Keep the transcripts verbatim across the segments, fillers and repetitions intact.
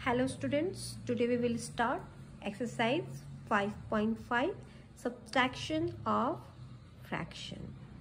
Hello students, today we will start exercise five point five, subtraction of fraction.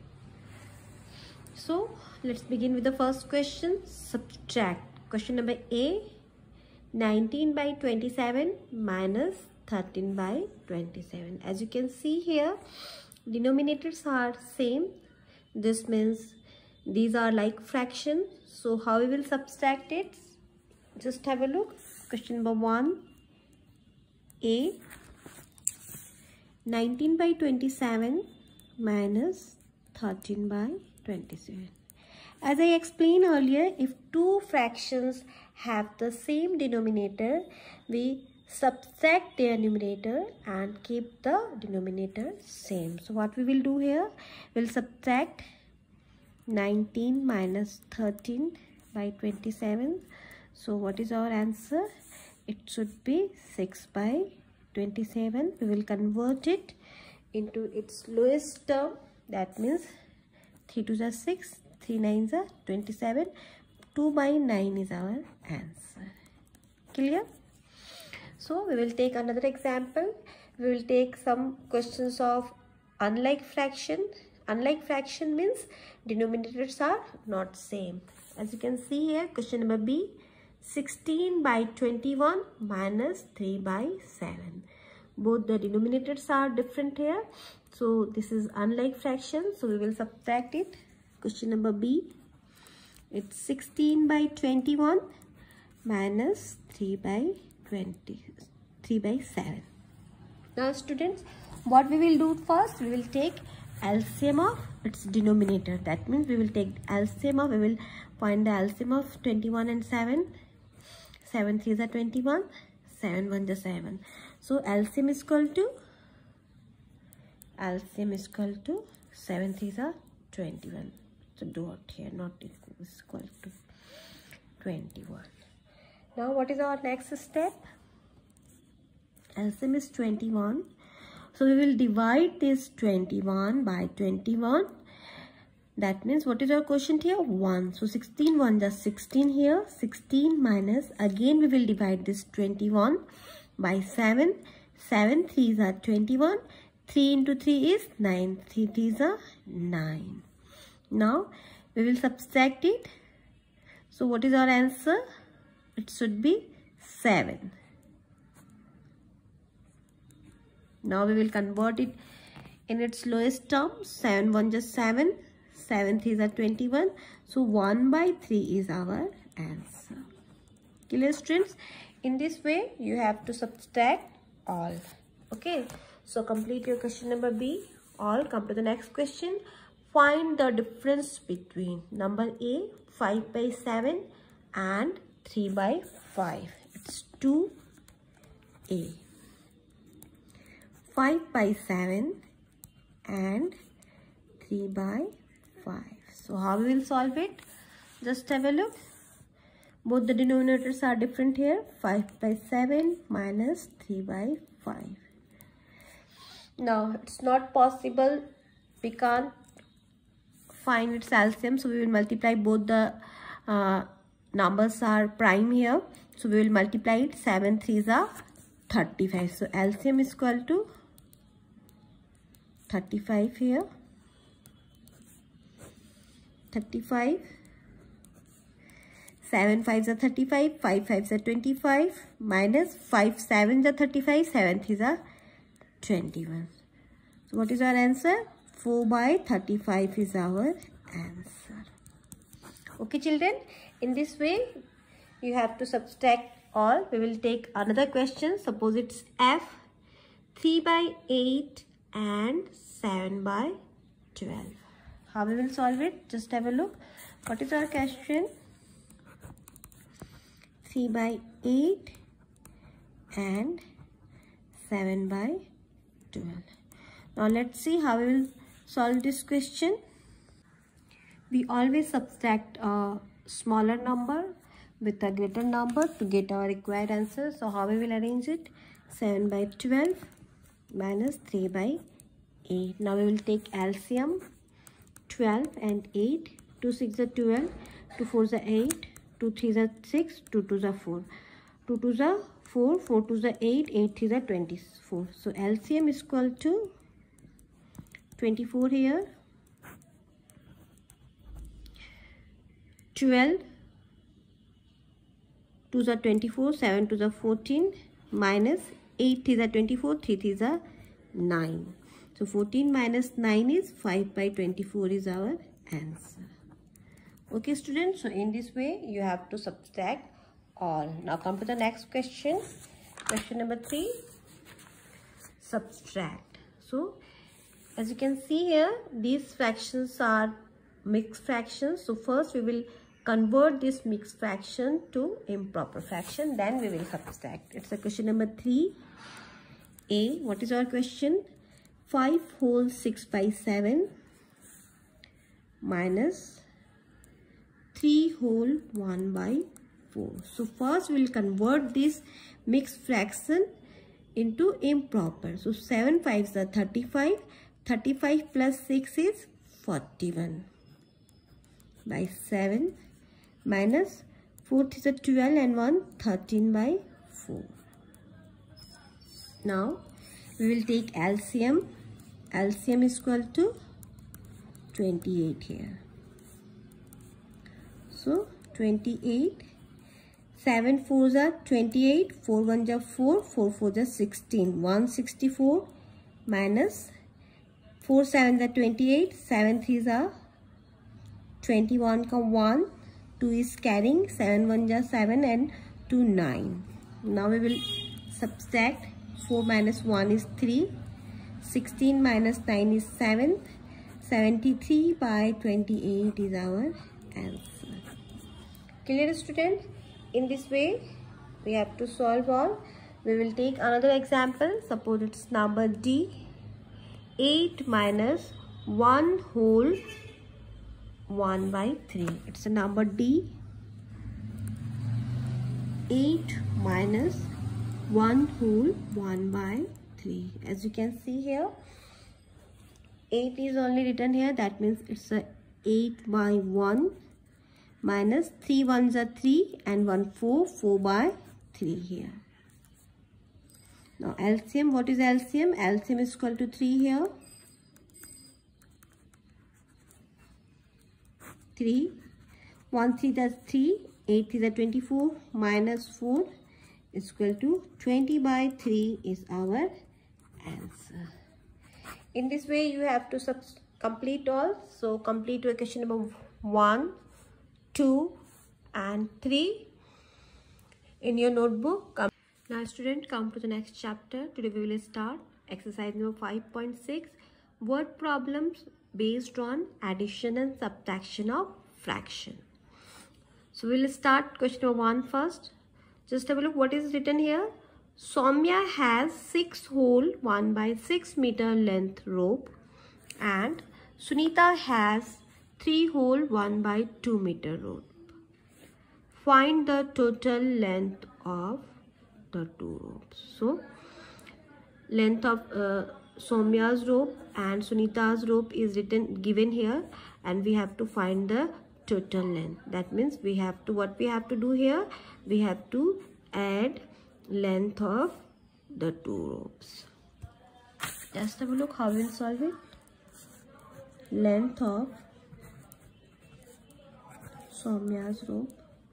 So let's begin with the first question. Subtract. Question number A, nineteen by twenty-seven minus thirteen by twenty-seven. As you can see here, denominators are same. This means these are like fraction. So how we will subtract it? Just have a look. Question number one, A, nineteen by twenty-seven minus thirteen by twenty-seven. As I explained earlier, if two fractions have the same denominator, we subtract their numerator and keep the denominator same. So what we will do here, we'll subtract nineteen minus thirteen by twenty-seven. So what is our answer? It should be six by twenty-seven. We will convert it into its lowest term. That means three twos are six, three nines are twenty-seven. two by nine is our answer. Clear? So we will take another example. We will take some questions of unlike fraction. Unlike fraction means denominators are not same. As you can see here, question number B, sixteen by twenty-one minus three by seven. Both the denominators are different here. So this is unlike fraction. So we will subtract it. Question number B, it's sixteen by twenty-one minus three by twenty, three by seven. Now students, what we will do first, we will take L C M of its denominator. That means we will take L C M of, we will find the L C M of twenty-one and seven. seven threes are twenty-one, seven ones are seven. So L C M is equal to, L C M is equal to, seven threes are twenty-one. So dot here, not equal to twenty-one. Now what is our next step? L C M is twenty-one. So we will divide this twenty-one by twenty-one. That means what is our quotient here? one. So sixteen ones are sixteen here. sixteen minus, again we will divide this twenty-one by seven. seven threes are twenty-one. three into three is nine. three threes are nine. Now we will subtract it. So what is our answer? It should be seven. Now we will convert it in its lowest term. seven ones are seven. seven threes are twenty-one. So one by three is our answer. Clear students? In this way you have to subtract all. Okay. So complete your question number B. All. Come to the next question. Find the difference between number A, five by seven and three by five. It's two A. five by seven and three by five. So how we will solve it? Just have a look. Both the denominators are different here. five by seven minus three by five. Now it's not possible. We can't find its L C M. So we will multiply both the uh, numbers are prime here. So we will multiply it. seven threes are thirty-five. So L C M is equal to thirty-five here. thirty-five. seven fives are thirty-five. five fives are twenty-five. Minus five sevens are thirty-five. seven threes are twenty-one. So what is our answer? four by thirty-five is our answer. Okay children, in this way you have to subtract all. We will take another question. Suppose it's F, three by eight and seven by twelve. How we will solve it? Just have a look. What is our question? three by eight and seven by twelve. Now let's see how we will solve this question. We always subtract a smaller number with a greater number to get our required answer. So how we will arrange it? seven by twelve minus three by eight. Now we will take L C M. twelve and eight. two six are twelve. two fours are eight. two threes are six. two twos are four. two to the four, four to the eight, eight to the twenty-four. So L C M is equal to twenty-four here, twelve to the twenty-four, seven to the fourteen, minus eight to the twenty-four, three to the nine. So fourteen minus nine is five by twenty-four is our answer. Okay students, so in this way you have to subtract all. Now come to the next question. Question number three, subtract. So as you can see here, these fractions are mixed fractions. So first we will convert this mixed fraction to improper fraction, then we will subtract. It's a question number three. A, what is our question? five whole six by seven minus three whole one by four. So first we will convert this mixed fraction into improper. So seven fives are thirty-five. thirty-five plus six is forty-one by seven minus four is a twelve and one thirteen by four. Now we will take L C M. L C M is equal to twenty-eight here. So twenty-eight, seven fours are twenty-eight, four ones are four, four fours are sixteen, one hundred sixty-four minus four sevens are twenty-eight, seven threes are twenty-one, one, two is carrying, seven ones are seven and two nine. Now we will subtract. four minus one is three, sixteen minus nine is seven, seventy-three by twenty-eight is our answer. Clear students? In this way we have to solve all. We will take another example. Suppose it's number D, eight minus one whole one by three. It's a number D, eight minus one whole one by three. As you can see here, eight is only written here, that means it's a eight by one minus three ones are three and one four, four by three here. Now L C M, what is L C M? L C M is equal to three here. three, one three that's three, eight is a twenty-four minus four is equal to twenty by three is our answer. In this way you have to complete all. So complete to question number one, two and three in your notebook. Now student, come to the next chapter. Today we will start exercise number five point six, word problems based on addition and subtraction of fraction. So we will start question number one first. Just have a look what is written here. Soumya has six whole one by six meter length rope and Sunita has three whole one by two meter rope. Find the total length of the two ropes. So length of uh, Soumya's rope and Sunita's rope is written given here, and we have to find the total length. That means we have to, what we have to do here, we have to add length of the two ropes. Just have a look how we will solve it. Length of Soumya's rope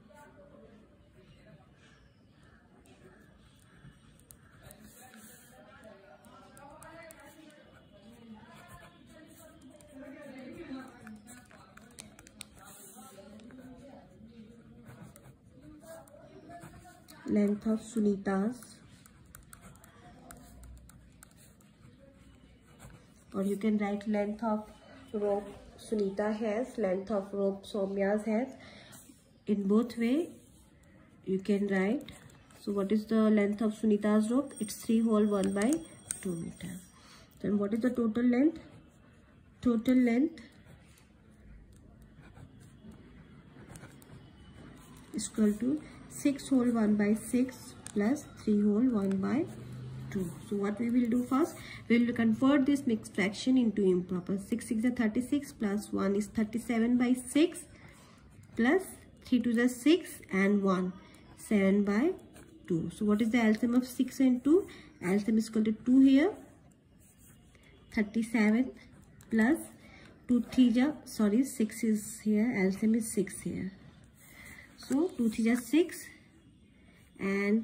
length of Sunita's, or you can write length of rope Sunita has, length of rope Soumya's has. In both way you can write. So what is the length of Sunita's rope? It's three whole one by two meter. Then what is the total length? Total length is equal to six whole one by six plus three whole one by two. So what we will do first, we will convert this mixed fraction into improper. six six is thirty-six plus one is thirty-seven by six plus three to the six and one, seven by two. So what is the L C M of six and two? L C M is equal to two here, thirty-seven, plus two three ja, sorry, six is here, L C M is six here. So two three ja six and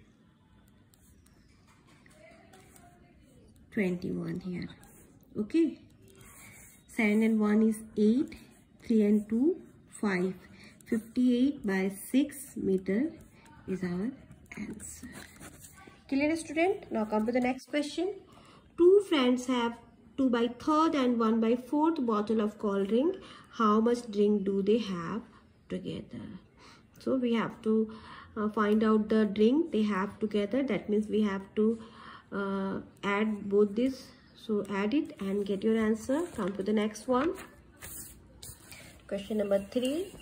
twenty-one here. Okay, seven and one is eight, three and two, five. fifty-eight by six meter is our answer. Clear, student? Now come to the next question. Two friends have two by third and one by fourth bottle of cold drink. How much drink do they have together? So we have to uh, find out the drink they have together. That means we have to uh, add both this. So add it and get your answer. Come to the next one. Question number three.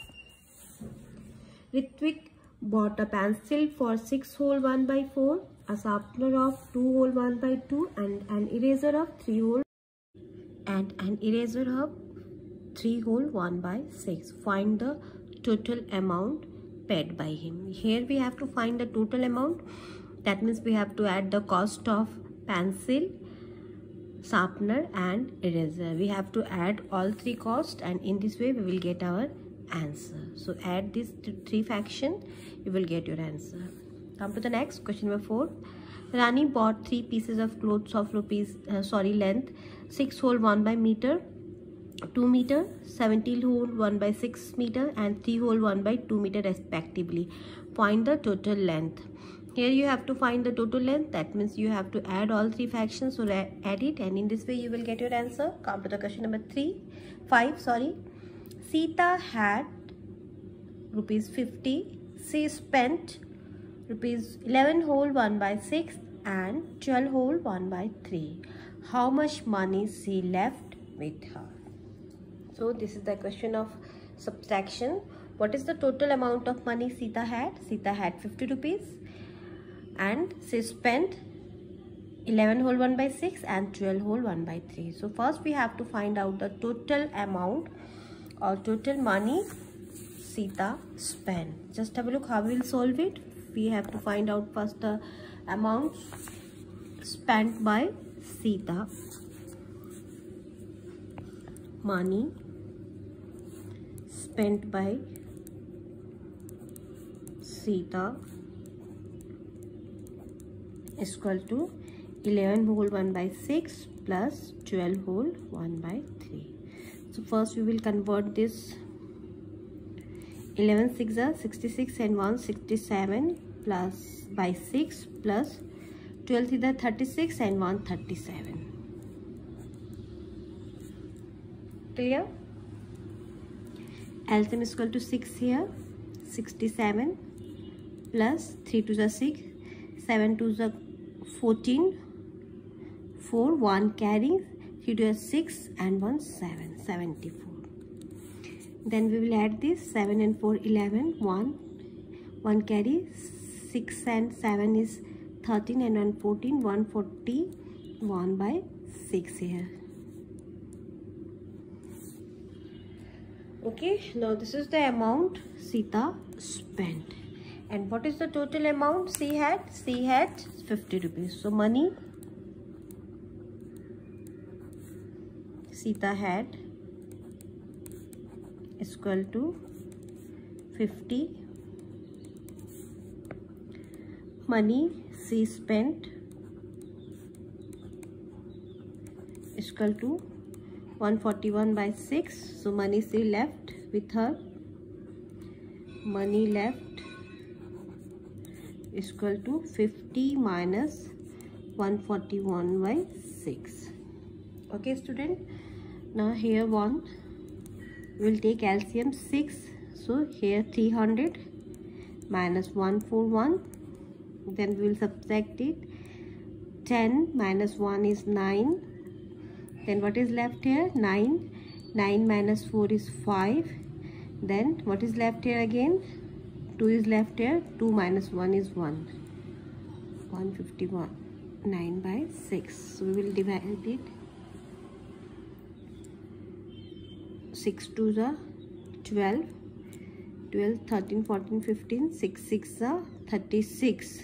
Ritvik bought a pencil for six hole one by four, a sharpener of two hole one by two, and an eraser of three hole and an eraser of three hole one by six. Find the total amount paid by him. Here we have to find the total amount. That means we have to add the cost of pencil, sharpener and eraser. We have to add all three costs, and in this way we will get our answer. So add these three fraction, you will get your answer. Come to the next question number four. Rani bought three pieces of clothes of rupees uh, sorry length six hole one by meter, two meter, seventeen hole one by six meter and three hole one by two meter respectively. Find the total length. Here you have to find the total length. That means you have to add all three fractions. So add it, and in this way you will get your answer. Come to the question number three, five. Sorry. Sita had rupees fifty. She spent rupees eleven whole one by six and twelve whole one by three. How much money she left with her? So this is the question of subtraction. What is the total amount of money Sita had? Sita had fifty rupees and she spent eleven whole one by six and twelve whole one by three. So first we have to find out the total amount or total money Sita spent. Just have a look how we will solve it. We have to find out first the amount spent by Sita. Money spent by Sita is equal to eleven whole one by six plus twelve whole one by three. So first we will convert this. eleven six are sixty-six and one sixty-seven plus by six plus twelve is thirty-six and one thirty-seven. Clear? L C M is equal to six here. sixty-seven plus three to the six, seven to the fourteen, four, one carrying, three to the six and one seven, seventy-four. Then we will add this seven and four, eleven, one, one carry, six and seven is thirteen and one fourteen, one forty-one by six here. Okay, now this is the amount Sita spent. And what is the total amount she had? She had fifty rupees. So money Sita had is equal to fifty. Money she spent is equal to one forty-one by six. So money she left with her. Money left is equal to fifty minus one forty-one by six. Okay, student. Now here one. We will take L C M six. So here three hundred minus one forty-one. Then we will subtract it. ten minus one is nine. Then what is left here? nine. nine minus four is five. Then what is left here again? two is left here. two minus one is one. one fifty-one. nine by six. So we will divide it. six twos are twelve. twelve, thirteen, fourteen, fifteen. six six are thirty-six.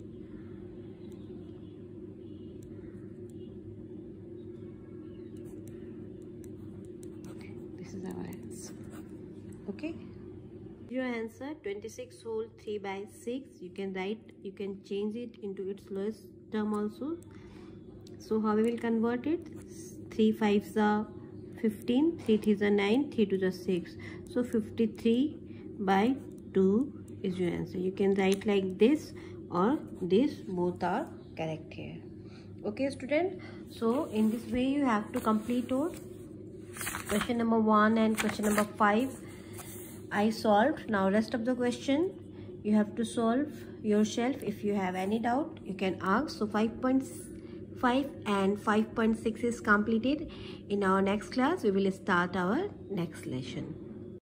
This is our answer. Okay. Your answer twenty-six whole three by six. You can write, you can change it into its lowest term also. So how we will convert it? three fives are fifteen, three threes are nine, three twos are six. So fifty-three by two is your answer. You can write like this or this, both are correct here. Okay student, so in this way you have to complete your question number one and question number five. I solved. Now rest of the question you have to solve yourself. If you have any doubt you can ask. So five point five and five point six is completed. In our next class we will start our next lesson.